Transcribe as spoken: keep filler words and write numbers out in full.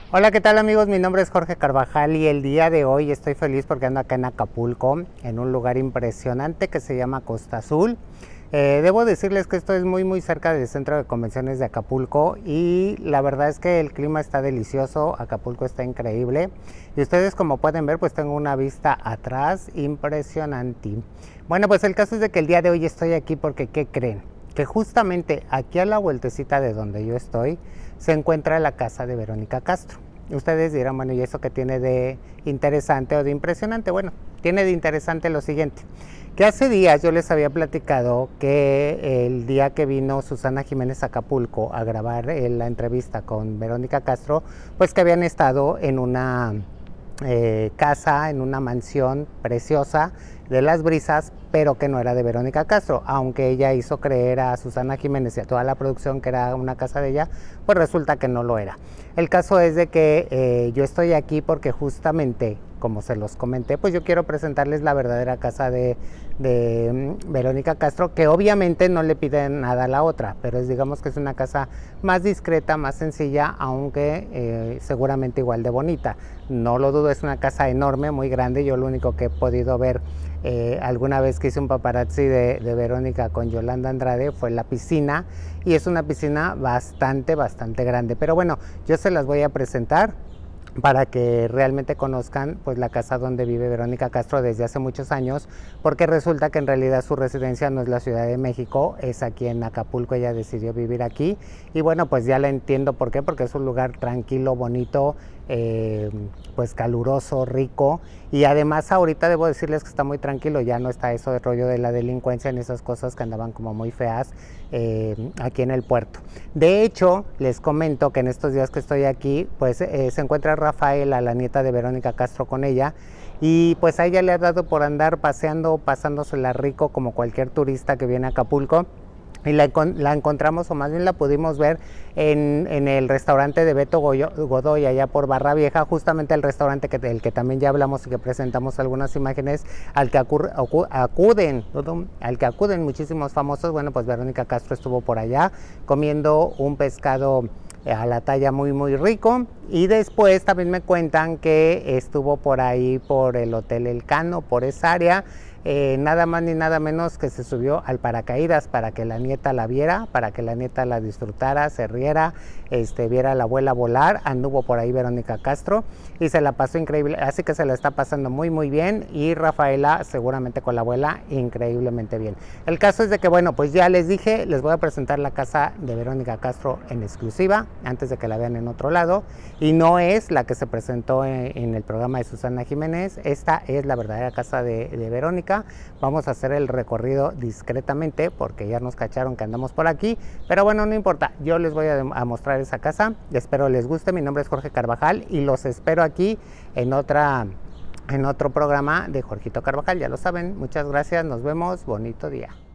Hola, ¿qué tal amigos? Mi nombre es Jorge Carvajal y el día de hoy estoy feliz porque ando acá en Acapulco, en un lugar impresionante que se llama Costa Azul. Eh, debo decirles que esto es muy muy cerca del centro de convenciones de Acapulco y la verdad es que el clima está delicioso, Acapulco está increíble y ustedes como pueden ver pues tengo una vista atrás impresionante. Bueno, pues el caso es de que el día de hoy estoy aquí porque ¿qué creen? Que justamente aquí a la vueltecita de donde yo estoy se encuentra la casa de Verónica Castro. Ustedes dirán, bueno, ¿y eso qué tiene de interesante o de impresionante? Bueno, tiene de interesante lo siguiente, que hace días yo les había platicado que el día que vino Susana Jiménez a Acapulco a grabar la entrevista con Verónica Castro, pues que habían estado en una eh, casa, en una mansión preciosa de Las Brisas, pero que no era de Verónica Castro, aunque ella hizo creer a Susana Jiménez y a toda la producción que era una casa de ella, pues resulta que no lo era. El caso es de que eh, yo estoy aquí porque justamente, como se los comenté, pues yo quiero presentarles la verdadera casa de, de um, Verónica Castro, que obviamente no le pide nada a la otra, pero es, digamos que es una casa más discreta, más sencilla, aunque eh, seguramente igual de bonita. No lo dudo, es una casa enorme, muy grande. Yo lo único que he podido ver eh, alguna vez que hice un paparazzi de, de Verónica con Yolanda Andrade fue la piscina, y es una piscina bastante, bastante grande. Pero bueno, yo se las voy a presentar para que realmente conozcan pues la casa donde vive Verónica Castro desde hace muchos años, porque resulta que en realidad su residencia no es la Ciudad de México, es aquí en Acapulco. Ella decidió vivir aquí y bueno, pues ya la entiendo por qué, porque es un lugar tranquilo, bonito, eh, pues caluroso, rico, y además ahorita debo decirles que está muy tranquilo, ya no está eso de rollo de la delincuencia ni esas cosas que andaban como muy feas eh, aquí en el puerto. De hecho, les comento que en estos días que estoy aquí, pues eh, se encuentra Rafaela, la nieta de Verónica Castro, con ella, y pues a ella le ha dado por andar paseando, pasándosela rico como cualquier turista que viene a Acapulco. Y la, la encontramos, o más bien la pudimos ver en, en el restaurante de Beto Godoy, allá por Barra Vieja, justamente el restaurante que, del que también ya hablamos y que presentamos algunas imágenes, al que acur, acu, acuden, al que acuden muchísimos famosos. Bueno, pues Verónica Castro estuvo por allá comiendo un pescado a la talla muy muy rico, y después también me cuentan que estuvo por ahí por el Hotel Elcano, por esa área. Eh, nada más ni nada menos que se subió al paracaídas para que la nieta la viera, para que la nieta la disfrutara, se riera, este, viera a la abuela volar. Anduvo por ahí Verónica Castro y se la pasó increíble, así que se la está pasando muy muy bien, y Rafaela seguramente con la abuela increíblemente bien. El caso es de que bueno, pues ya les dije, les voy a presentar la casa de Verónica Castro en exclusiva antes de que la vean en otro lado, y no es la que se presentó en, en el programa de Susana Jiménez. Esta es la verdadera casa de, de Verónica. Vamos a hacer el recorrido discretamente porque ya nos cacharon que andamos por aquí, pero bueno, no importa, yo les voy a, a mostrar esa casa. Espero les guste. Mi nombre es Jorge Carvajal y los espero aquí en otra en otro programa de Jorgito Carvajal. Ya lo saben, muchas gracias, nos vemos, bonito día.